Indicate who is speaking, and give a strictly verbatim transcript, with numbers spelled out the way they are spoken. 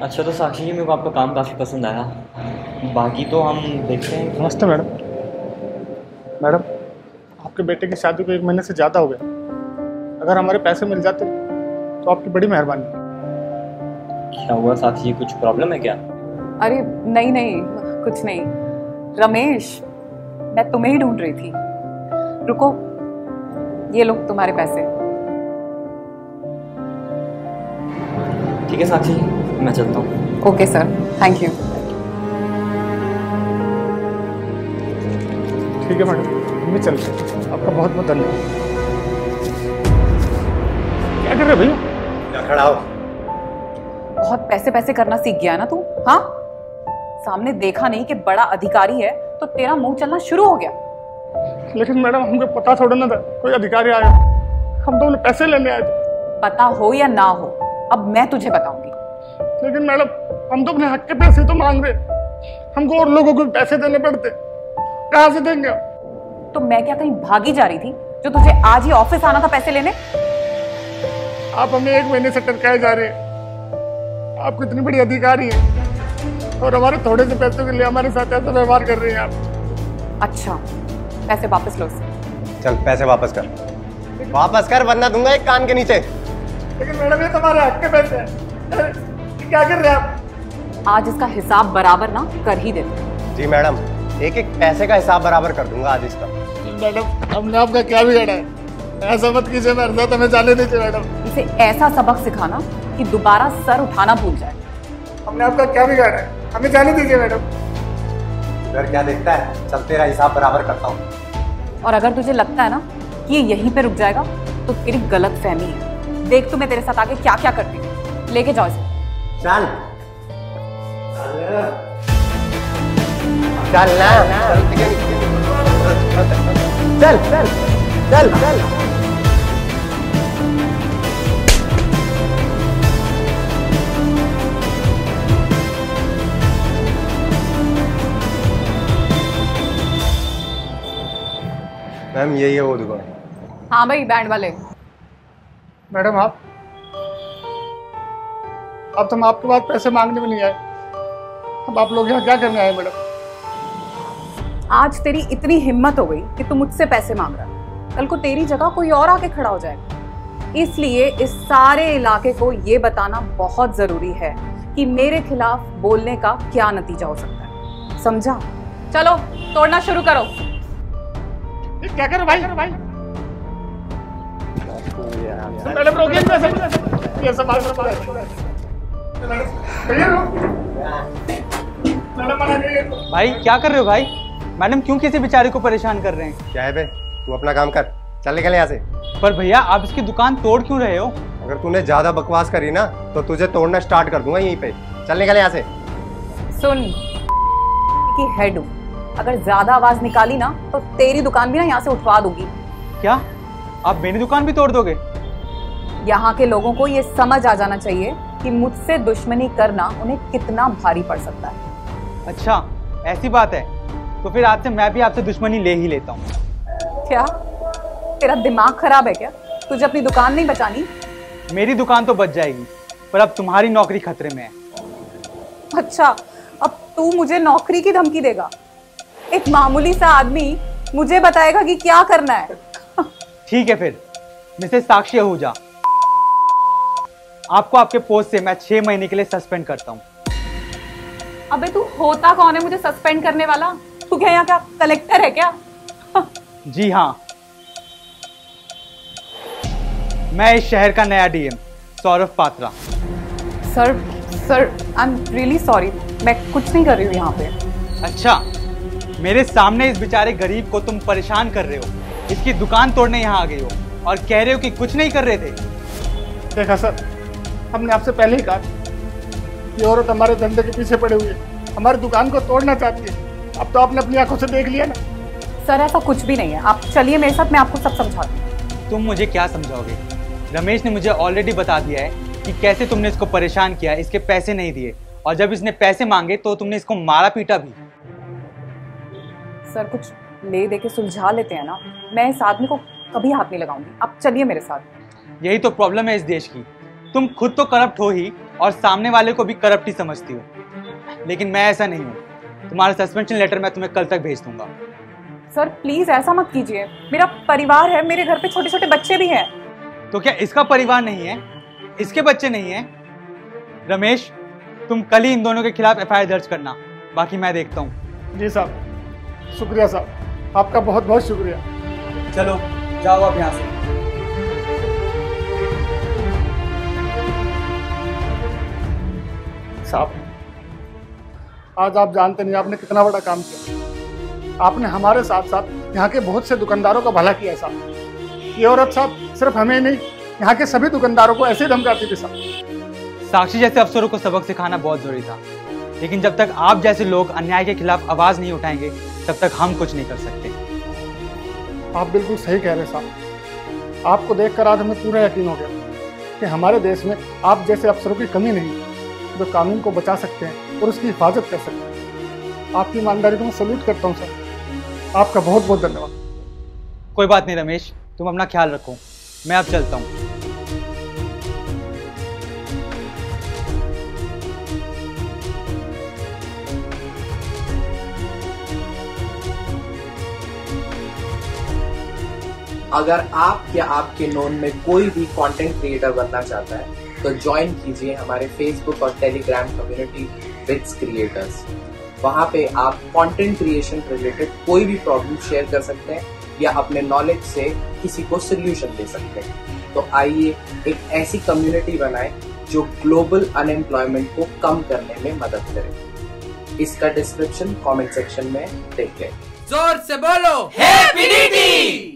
Speaker 1: अच्छा तो साक्षी जी, मेरे को आपका काम काफ़ी पसंद आया, बाकी तो हम देखते हैं।
Speaker 2: नमस्ते मैडम। मैडम, आपके बेटे की शादी को एक महीने से ज़्यादा हो गया। अगर हमारे पैसे मिल जाते तो आपकी बड़ी मेहरबानी।
Speaker 1: क्या हुआ साक्षी जी, कुछ प्रॉब्लम है क्या?
Speaker 3: अरे नहीं नहीं, कुछ नहीं। रमेश, मैं तुम्हें ही ढूंढ रही थी। रुको, ये लो तुम्हारे पैसे।
Speaker 1: ठीक है साक्षी जी, मैं चलता हूँ।
Speaker 3: Okay sir, thank you.
Speaker 2: ठीक है मैडम, हम भी चलते हैं। आपका बहुत बहुत धन्यवाद। क्या कर रहे भैया?
Speaker 4: क्या खड़ा हो?
Speaker 3: बहुत पैसे पैसे करना सीख गया ना तू? हाँ, सामने देखा नहीं कि बड़ा अधिकारी है तो तेरा मुंह चलना शुरू हो गया।
Speaker 2: लेकिन मैडम, हमको पता थोड़ा ना था कोई अधिकारी आया। हम तो उन्हें पैसे लेने आए थे।
Speaker 3: पता हो या ना हो, अब मैं तुझे बताऊंगी।
Speaker 2: लेकिन मैडम, हम तो अपने हक के पैसे तो मांग रहे, हमको और लोगों को पैसे देने पड़ते, कहाँ से देंगे?
Speaker 3: तो मैं क्या कहीं भागी जा रही थी जो तुझे आज ही ऑफिस आना था पैसे लेने?
Speaker 2: आप हमें एक महीने से टरकाए जा रहे हैं। आप कितनी बड़ी अधिकारी हैं और हमारे थोड़े से पैसों के लिए हमारे साथ ऐसा व्यवहार कर रहे हैं आप।
Speaker 3: अच्छा, पैसे वापस लो।
Speaker 4: चल पैसे वापस कर, वापस कर वरना दूंगा एक कान के नीचे।
Speaker 2: लेकिन मैडम, ये तुम्हारे हक के पैसे हैं। क्या कर रहे हैं आप?
Speaker 3: आज इसका हिसाब बराबर ना कर ही देते।
Speaker 4: जी मैडम, एक एक पैसे का हिसाब बराबर कर दूंगा आज इसका।
Speaker 2: मैडम, हमने आपका क्या बिगाड़ा है? ऐसा मत कीजिए मेरे साथ, हमें जाने दीजिए मैडम।
Speaker 3: इसे ऐसा सबक सिखाना कि दोबारा सर उठाना भूल जाए।
Speaker 2: हमने आपका क्या बिगाड़ा है? हमें जाने दीजिए मैडम।
Speaker 4: इधर क्या देखता है, चल तेरा हिसाब बराबर करता हूँ।
Speaker 3: और अगर तुझे लगता है ना कि ये यहीं पे रुक जाएगा तो तेरी गलत फहमी है। देख तू मैं तेरे साथ आगे क्या क्या करती हूँ। लेके जाओ इसे।
Speaker 4: चल चल ना, चल चल चल चल। मैम, यही है वो दुकान।
Speaker 3: हाँ भाई, बैंड वाले।
Speaker 2: मैडम, आप अब तो हम आपके पास पैसे मांगने में नहीं आए। अब आप लोग यहाँ क्या करने आए मैडम?
Speaker 3: आज तेरी इतनी हिम्मत हो गई कि तू मुझसे पैसे मांग रहा है, कल को तेरी जगह कोई और आके खड़ा हो जाएगा। इसलिए इस सारे इलाके को ये बताना बहुत जरूरी है कि मेरे खिलाफ बोलने का क्या नतीजा हो सकता है। समझा? चलो तोड़ना शुरू करो।
Speaker 2: ये क्या कर भाई? भाई मैडम, रोकिए पैसे। ये सब
Speaker 5: भाई क्या कर रहे हो भाई? मैडम क्यों किसी बेचारे को परेशान कर रहे हैं?
Speaker 4: क्या है बे, तू अपना काम कर, चल निकल यहाँ से।
Speaker 5: पर भैया आप इसकी दुकान तोड़ क्यों रहे हो?
Speaker 4: अगर तूने ज्यादा बकवास करी ना तो तुझे तोड़ना स्टार्ट कर दूंगा यहीं पे। चल निकल यहाँ से।
Speaker 3: सुन कि हेड हूं, अगर ज्यादा आवाज निकाली ना तो तेरी दुकान भी ना यहाँ से उठवा दूंगी।
Speaker 5: क्या आप मेरी दुकान भी तोड़ दोगे?
Speaker 3: यहाँ के लोगों को ये समझ आ जाना चाहिए कि मुझसे दुश्मनी करना उन्हें कितना भारी पड़ सकता है।
Speaker 5: अच्छा ऐसी बात है, तो फिर आज से मैं भी आपसे दुश्मनी ले ही लेता हूँ।
Speaker 3: क्या तेरा दिमाग खराब है क्या? तुझे अपनी दुकान नहीं बचानी?
Speaker 5: मेरी दुकान तो बच जाएगी, पर अब तुम्हारी नौकरी खतरे में है।
Speaker 3: अच्छा, अब तू मुझे नौकरी की धमकी देगा? एक मामूली सा आदमी मुझे बताएगा कि क्या करना है?
Speaker 5: ठीक है फिर, मिसेस साक्षी आहूजा, आपको आपके पोस्ट से मैं छह महीने के लिए सस्पेंड करता हूँ।
Speaker 3: अबे तू होता कौन है मुझे सस्पेंड करने वाला? तू क्या यहाँ क्या कलेक्टर है क्या?
Speaker 5: जी हाँ, मैं इस शहर का नया DM Saurabh Patra.
Speaker 3: Sir sir I am really sorry, मैं कुछ नहीं कर रही हूँ यहाँ पे।
Speaker 5: अच्छा, मेरे सामने इस बेचारे गरीब को तुम परेशान कर रहे हो, इसकी दुकान तोड़ने यहाँ आ गई हो और कह रहे हो कि कुछ नहीं कर रहे थे।
Speaker 2: देखा सर, हमने आपसे पहले ही कहा, ये औरत हमारे धंधे के पीछे पड़े हुए, हमारी दुकान को तोड़ना चाहती है। अब तो आपने अपनी आंखों से देख लिया ना।
Speaker 3: सर ऐसा कुछ भी नहीं है, आप चलिए मेरे साथ, मैं आपको सब समझाती हूँ।
Speaker 5: तुम मुझे क्या समझाओगे? रमेश ने मुझे ऑलरेडी बता दिया है कि कैसे तुमने इसको परेशान किया, इसके पैसे नहीं दिए, और जब इसने पैसे मांगे तो तुमने इसको मारा पीटा भी।
Speaker 3: सर कुछ ले दे के सुलझा लेते हैं ना, मैं इस आदमी को कभी हाथ नहीं लगाऊंगी। आप चलिए मेरे साथ।
Speaker 5: यही तो प्रॉब्लम है इस देश की, तुम खुद तो करप्ट हो ही और सामने वाले को भी करप्ट ही समझती हो, लेकिन मैं ऐसा नहीं हूँ। तुम्हारा सस्पेंशन लेटर मैं तुम्हें कल तक भेज दूंगा।
Speaker 3: सर प्लीज ऐसा मत कीजिए, मेरा परिवार है, मेरे घर पे छोटे छोटे बच्चे भी हैं।
Speaker 5: तो क्या इसका परिवार नहीं है, इसके बच्चे नहीं है? रमेश, तुम कल ही इन दोनों के खिलाफ एफ आई आर दर्ज करना, बाकी मैं देखता हूँ।
Speaker 2: जी साहब, शुक्रिया साहब, आपका बहुत बहुत शुक्रिया।
Speaker 5: चलो जाओ आप यहाँ से।
Speaker 2: साहब, आज आप जानते नहीं आपने कितना बड़ा काम किया। आपने हमारे साथ साथ यहाँ के बहुत से दुकानदारों का भला किया साहब। ये औरत साहब सिर्फ हमें नहीं, यहाँ के सभी दुकानदारों को ऐसे धमकाती थी साहब।
Speaker 5: साक्षी जैसे अफसरों को सबक सिखाना बहुत जरूरी था, लेकिन जब तक आप जैसे लोग अन्याय के खिलाफ आवाज नहीं उठाएंगे तब तक हम कुछ नहीं कर सकते।
Speaker 2: आप बिल्कुल सही कह रहे साहब। आपको देखकर आज हमें पूरा यकीन हो गया कि हमारे देश में आप जैसे अफसरों की कमी नहीं है, जो कानून को बचा सकते हैं और उसकी हिफाजत कर सकते हैं। आपकी ईमानदारी को मैं सल्यूट करता हूँ सर, आपका बहुत बहुत धन्यवाद।
Speaker 5: कोई बात नहीं रमेश, तुम अपना ख्याल रखो, मैं अब चलता हूँ।
Speaker 6: अगर आप या आपके नोन में कोई भी कंटेंट क्रिएटर बनना चाहता है तो ज्वाइन कीजिए हमारे फेसबुक और टेलीग्राम कम्युनिटी विट्स क्रिएटर्स। वहां पे आप कंटेंट क्रिएशन रिलेटेड कोई भी प्रॉब्लम शेयर कर सकते हैं या अपने नॉलेज से किसी को सोल्यूशन दे सकते हैं। तो आइए एक ऐसी कम्युनिटी बनाएं जो ग्लोबल अनएम्प्लॉयमेंट को कम करने में मदद करे। इसका डिस्क्रिप्शन कमेंट सेक्शन में देख लें।
Speaker 7: जोर से बोलो हैप्पी